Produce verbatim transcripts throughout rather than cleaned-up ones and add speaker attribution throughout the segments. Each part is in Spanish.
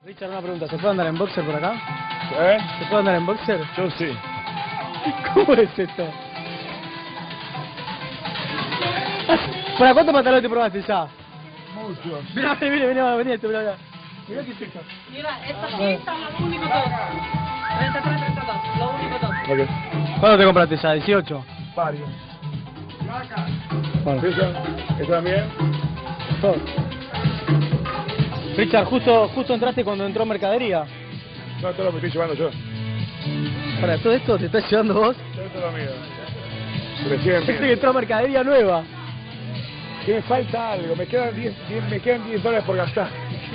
Speaker 1: Richard, una pregunta, ¿se puede andar en boxer por acá?
Speaker 2: ¿Eh?
Speaker 1: ¿Se puede andar en boxer?
Speaker 2: Yo sí.
Speaker 1: ¿Cómo es esto? ¿Para cuántos pantalones te probaste ya?
Speaker 2: Muchos.
Speaker 1: Mirá, mirá, mirá, vení esto, mirá, mirá. Mirá qué es esto.
Speaker 3: Mira, esta aquí son los únicos dos. treinta y tres, treinta y dos, los únicos dos.
Speaker 2: Ok.
Speaker 1: ¿Cuándo te compraste ya? ¿dieciocho?
Speaker 2: Varios.
Speaker 1: Bueno.
Speaker 2: ¿Eso? ¿Eso también?
Speaker 1: Todo. Richard, justo, justo entraste cuando entró mercadería.
Speaker 2: No, todo lo que estoy llevando yo.
Speaker 1: Para todo esto te estás llevando vos.
Speaker 2: Todo esto es lo mío. Recién
Speaker 1: Pensé que
Speaker 2: bien.
Speaker 1: entró mercadería nueva.
Speaker 2: Que me falta algo. Me quedan diez, diez, me quedan diez dólares por gastar.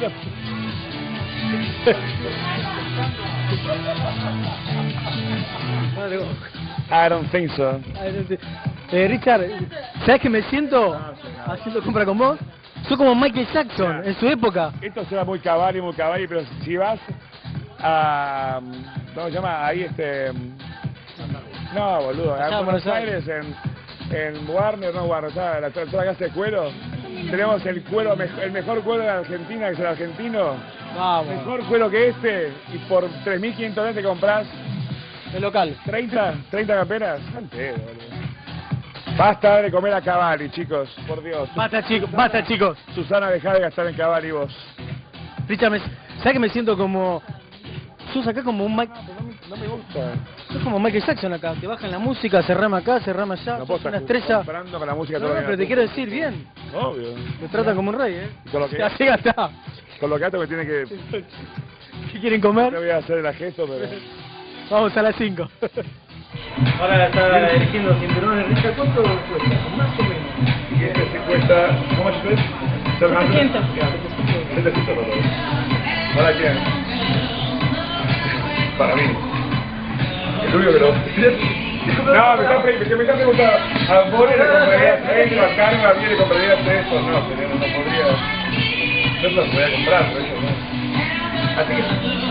Speaker 2: I don't think so.
Speaker 1: Eh, Richard, ¿sabes que me siento haciendo compra con vos? Soy como Michael Jackson en su época.
Speaker 2: Esto será muy caballo, muy caballo, pero si vas a... ¿Cómo se llama? Ahí este... No, boludo.
Speaker 1: Allá
Speaker 2: En
Speaker 1: en
Speaker 2: Buenos
Speaker 1: Buenos
Speaker 2: Aires, en, en Warner, no Warner, ¿sabes? La, toda la casa de cuero. Tenemos el cuero, mej- el mejor cuero de Argentina, que es el argentino.
Speaker 1: Vamos,
Speaker 2: Mejor cuero que este, y por tres mil quinientos dólares te compras
Speaker 1: el local.
Speaker 2: treinta, treinta camperas. Antes, boludo. Basta de comer a Cavalli, chicos, por Dios.
Speaker 1: Basta chicos, basta chicos.
Speaker 2: Susana, dejá de gastar en Cavalli vos.
Speaker 1: Richard, me, ¿sabes que me siento como... Sos acá como un Mike...
Speaker 2: No me gusta.
Speaker 1: Sos como Michael Jackson acá, te bajan la música, se rama acá, se rama allá,
Speaker 2: No
Speaker 1: sos
Speaker 2: puedo
Speaker 1: una
Speaker 2: estar
Speaker 1: estrella.
Speaker 2: comprando con la música
Speaker 1: No,
Speaker 2: todo
Speaker 1: no,
Speaker 2: el
Speaker 1: pero te
Speaker 2: día.
Speaker 1: quiero decir bien,
Speaker 2: Obvio.
Speaker 1: me trata como un rey, ¿eh?
Speaker 2: Y con lo que,
Speaker 1: Así está.
Speaker 2: con lo que gato me tiene que...
Speaker 1: ¿Qué quieren
Speaker 2: No
Speaker 1: comer?
Speaker 2: te voy a hacer el gesto, pero...
Speaker 1: Vamos a las cinco. Ahora está eligiendo cinturones. Richard, ¿cuánto cuesta? Más o menos.
Speaker 2: Y este se cuesta... ¿Cómo much es?
Speaker 3: setecientos.
Speaker 2: setecientos dólares. ¿Para quién? Para mí. El único que lo... No, me está, pre- me está preguntando, ¿a vos le comprarías esto? ¿A Carmen a mí le comprarías esto? No, señor, no podría. Yo no lo podría comprar, pero eso no. Así que...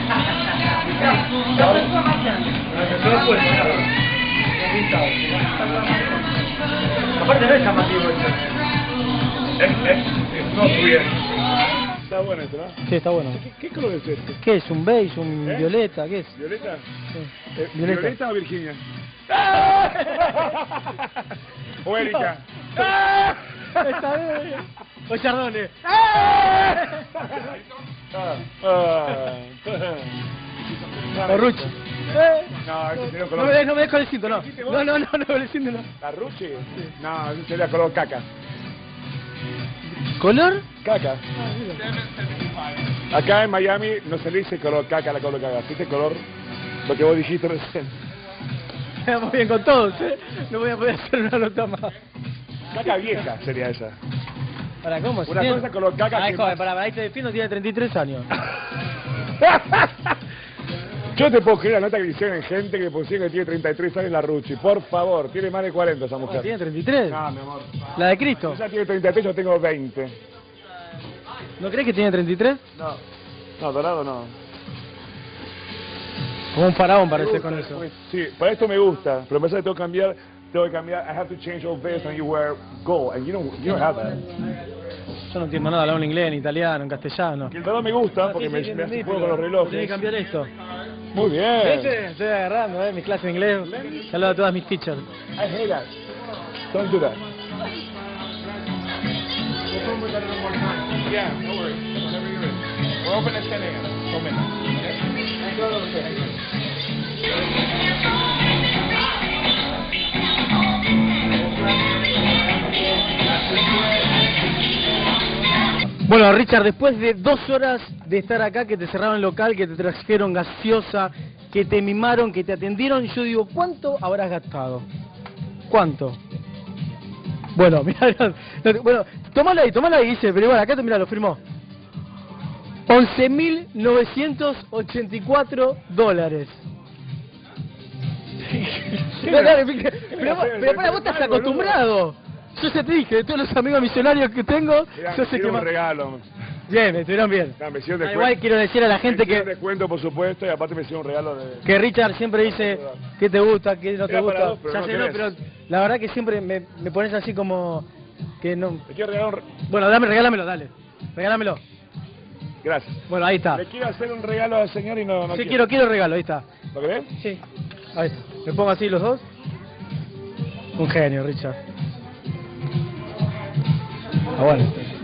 Speaker 1: Aparte no es llamativo esto.
Speaker 2: Es, es, es no bien. Está bueno esto, ¿no?
Speaker 1: Sí, está bueno.
Speaker 2: ¿Qué, qué color es este?
Speaker 1: ¿Qué es? ¿Un beige? ¿Un
Speaker 2: ¿Eh?
Speaker 1: violeta? ¿Qué es?
Speaker 2: ¿Violeta?
Speaker 1: Sí.
Speaker 2: Eh,
Speaker 1: Violeta.
Speaker 2: ¿Violeta o Virginia? ¿O Erika?
Speaker 1: Está bien. O Chardonnay.
Speaker 2: Ah.
Speaker 1: O Ruchi.
Speaker 2: No, ese sería un
Speaker 1: No
Speaker 2: color...
Speaker 1: me des, no me des con el cinto, no. No, no, no, no, con el cinto no.
Speaker 2: ¿La Ruchi? No, ese sería color caca.
Speaker 1: ¿Color?
Speaker 2: Caca. Acá en Miami no se le dice color caca a la color caca, se dice color lo que vos dijiste recién.
Speaker 1: Vamos bien con todos, ¿eh? No voy a poder hacer una nota más.
Speaker 2: Caca vieja sería esa.
Speaker 1: ¿Para cómo?
Speaker 2: Una cosa es color caca
Speaker 1: Ay,
Speaker 2: que
Speaker 1: joder,
Speaker 2: más-
Speaker 1: para, para, ahí te defiendo, tiene treinta y tres años.
Speaker 2: Yo te puedo creer la nota que hicieron en gente que pusieron que tiene treinta y tres años la Ruchi. Por favor, tiene más de cuarenta esa mujer.
Speaker 1: ¿Tiene treinta y tres?
Speaker 2: No, mi amor.
Speaker 1: ¿La de Cristo?
Speaker 2: Ella tiene treinta y tres, yo tengo veinte.
Speaker 1: ¿No crees que tiene treinta y tres?
Speaker 2: No. No, dorado no.
Speaker 1: Como un faraón
Speaker 2: Me
Speaker 1: parece
Speaker 2: gusta,
Speaker 1: con eso.
Speaker 2: pues, sí, para esto me gusta, pero pasa que tengo que cambiar, tengo que cambiar, I have to change all this and you wear gold, and you don't, you don't have that.
Speaker 1: Yo no entiendo nada, hablo en inglés, en italiano, en castellano.
Speaker 2: Y el dorado me gusta porque
Speaker 1: Sí,
Speaker 2: me,
Speaker 1: sí,
Speaker 2: me hace
Speaker 1: entendí,
Speaker 2: juego con
Speaker 1: pero
Speaker 2: los
Speaker 1: Tiene que
Speaker 2: relojes.
Speaker 1: cambiar esto.
Speaker 2: Muy bien.
Speaker 1: ¿Viste? Estoy agarrando, ¿eh? Mi clase de inglés. Saludo a todas mis teachers.
Speaker 2: I hate that. Don't do that. Yeah, no worries. Whenever you're ready. We're open at ten a m One minute.
Speaker 1: Bueno, Richard, después de dos horas de estar acá, que te cerraron el local, que te trajeron gaseosa, que te mimaron, que te atendieron, yo digo, ¿cuánto habrás gastado? ¿Cuánto? Bueno, mira, no, bueno, tomalo ahí, tomalo ahí, dice, pero igual, acá te mira, lo firmó. once mil novecientos ochenta y cuatro dólares. No, dale, pero, pero, vos- pero para, vos estás acostumbrado. Yo ya te dije, de todos los amigos millonarios que tengo,
Speaker 2: Mirá,
Speaker 1: yo
Speaker 2: me
Speaker 1: sé que
Speaker 2: hicieron
Speaker 1: más...
Speaker 2: un regalo.
Speaker 1: Bien, me estuvieron bien.
Speaker 2: No, me hicieron
Speaker 1: Ah,
Speaker 2: descuento.
Speaker 1: igual quiero decir a la gente
Speaker 2: Me hicieron
Speaker 1: que,
Speaker 2: descuento, por supuesto, y aparte me hicieron un regalo de...
Speaker 1: que Richard siempre dice qué te gusta, qué no te
Speaker 2: Era para
Speaker 1: gusta.
Speaker 2: vos, pero
Speaker 1: Ya
Speaker 2: no
Speaker 1: sé, no,
Speaker 2: querés.
Speaker 1: pero la verdad que siempre me, me pones así como que no...
Speaker 2: Te quiero regalar un...
Speaker 1: Bueno, dame, regálamelo, dale. Regálamelo.
Speaker 2: Gracias.
Speaker 1: Bueno, ahí está.
Speaker 2: Le quiero hacer un regalo al señor y no, no
Speaker 1: Sí, quiero, quiero regalo, ahí está.
Speaker 2: ¿Lo querés?
Speaker 1: Sí. Ahí está. ¿Me pongo así los dos? Un genio, Richard. Ah, bueno.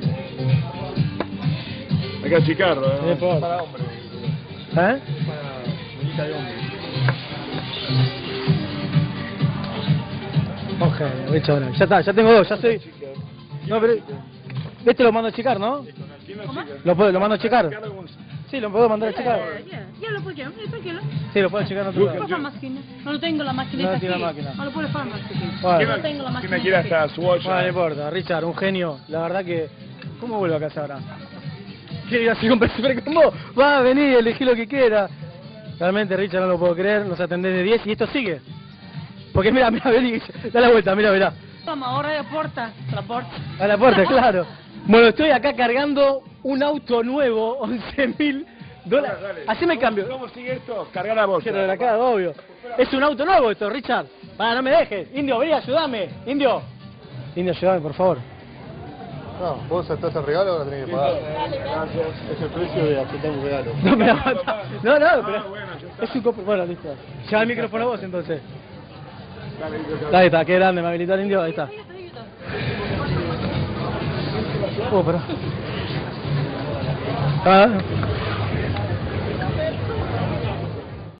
Speaker 2: Hay que achicarlo,
Speaker 1: Sí,
Speaker 2: ¿eh?
Speaker 1: por-
Speaker 2: Para hombre.
Speaker 1: ¿Eh?
Speaker 2: Para muñeca de hombre.
Speaker 1: Un genio, Richard. Ya está, ya tengo dos, ya estoy. No, pero... Este lo mando a checar, ¿no?
Speaker 2: ¿Quién lo
Speaker 3: ¿Cómo?
Speaker 2: chica?
Speaker 1: ¿Lo, puedo, ¿Lo mando a checar?
Speaker 2: Chicarlo como un-
Speaker 1: Sí, lo puedo mandar a checar.
Speaker 3: Eh, ya, ya lo puedo, sí, tranquilo.
Speaker 1: Sí, lo puedo checar en otro
Speaker 2: Busca-
Speaker 1: lado.
Speaker 3: Por la máquina. No lo tengo la maquinita
Speaker 1: No tiene
Speaker 3: aquí.
Speaker 1: la máquina.
Speaker 3: No lo puedo dejar más chiquito.
Speaker 1: Bueno.
Speaker 3: No tengo la
Speaker 2: ¿Quién
Speaker 3: máquina
Speaker 2: me quiere
Speaker 3: aquí.
Speaker 2: hasta Swatch?
Speaker 1: Bueno, no importa, Richard, un genio. La verdad que... ¿Cómo vuelvo a casa ahora? ¿Quiere ir así con super combo? Va a venir, elegí lo que quiera. Realmente, Richard, no lo puedo creer. Nos atendés de diez y esto sigue. Porque mira, mira, vení, da la vuelta, mira, mira.
Speaker 3: Toma, ahora de porta. La porta.
Speaker 1: A la puerta, claro. Bueno, estoy acá cargando un auto nuevo, once mil dólares.
Speaker 2: Dale, dale.
Speaker 1: Haceme el cambio.
Speaker 2: ¿Cómo sigue esto? Cargar la bolsa.
Speaker 1: Quiero de acá, obvio. Es un auto nuevo esto, Richard. Para, no me dejes. Indio, vení, ayúdame. Indio. Indio, ayúdame, por favor.
Speaker 4: No, vos aceptás el regalo o lo tenés que pagar. Es el precio de aceptar un regalo.
Speaker 1: No me aguanta. No, no, pero...
Speaker 2: Ah, bueno, ya está.
Speaker 1: Es un copo... Bueno, listo. Lleva el micrófono vos, entonces.
Speaker 2: Dale, dale.
Speaker 1: Ahí está, qué grande, me habilitó el indio. Ahí está.
Speaker 3: Ahí está, ahí está.
Speaker 1: Oh, pero... Ah.